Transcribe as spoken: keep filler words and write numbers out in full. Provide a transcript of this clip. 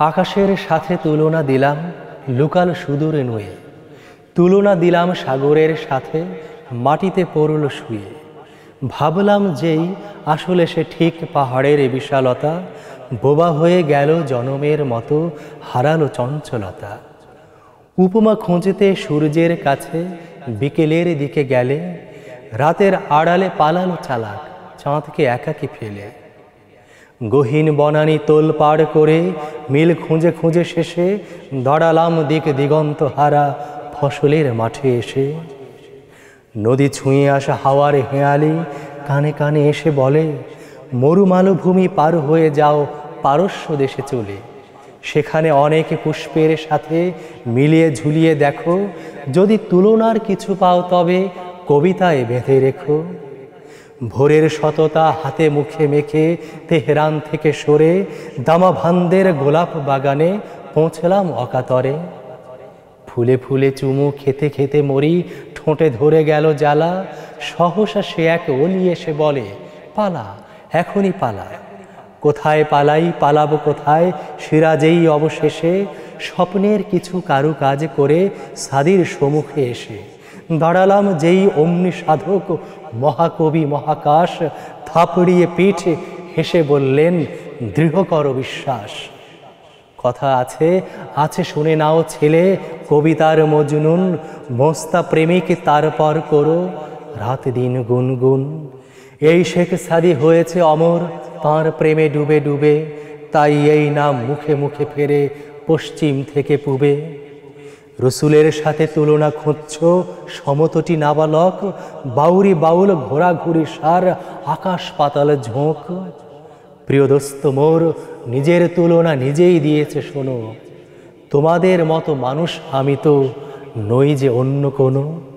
আকাশের সাথে তুলনা দিলাম লুকাল সুদূরে নুয়ে, তুলনা দিলাম সাগরের সাথে মাটিতে পড়ল শুয়ে। ভাবলাম যেই আসলে সে ঠিক পাহাড়ের বিশালতা, বোবা হয়ে গেল জনমের মতো হারালো চঞ্চলতা। উপমা খুঁজতে সূর্যের কাছে বিকেলের দিকে গেলে, রাতের আড়ালে পালালো চালাক চাঁদকে একাকী ফেলে। গহীন বনানী তোল পাড় করে মিল খুঁজে খুঁজে শেষে দাঁড়ালাম দিক দিগন্ত হারা ফসলের মাঠে এসে। নদী ছুঁয়ে আসা হাওয়ার হেঁয়ালি কানে কানে এসে বলে, মরুমালভূমি পার হয়ে যাও পারস্য দেশে চলে। সেখানে অনেক পুষ্পের সাথে মিলিয়ে ঝুলিয়ে দেখো, যদি তুলনার কিছু পাও তবে কবিতায় বেঁধে রেখো। ভোরের সততা হাতে মুখে মেখে তেহরান থেকে সরে দামাভান্দের গোলাপ বাগানে পৌঁছলাম অকাতরে। ফুলে ফুলে চুমু খেতে খেতে মরি, ঠোঁটে ধরে গেল জ্বালা। সহসা সে এক অলি এসে বলে, পালা এখনই পালা। কোথায় পালাই পালাবো কোথায়, সিরাজেই অবশেষে স্বপ্নের কিছু কারুকাজ করে সাদির সম্মুখে এসে দাঁড়ালাম যেই অমনি সাধক মহাকবি মহাকাশ থাপড়িয়ে পিঠ হেসে বললেন, দৃঢ় কর বিশ্বাস। কথা আছে আছে শুনে নাও ছেলে, কবিতার মজনুন মস্তা প্রেমিক তারপর করো রাত দিন গুনগুন। এই শেখ সাদি হয়েছে অমর তাঁর প্রেমে ডুবে ডুবে, তাই এই নাম মুখে মুখে ফেরে পশ্চিম থেকে পূবে। রসুলের সাথে তুলনা খুঁজছ সমতটি নাবালক, বাউরি বাউল ঘোরাঘুরি সার আকাশ পাতাল ঝোঁক। প্রিয় দোস্ত মোর নিজের তুলনা নিজেই দিয়েছে শোনো, তোমাদের মতো মানুষ আমি তো নই যে অন্য কোনো।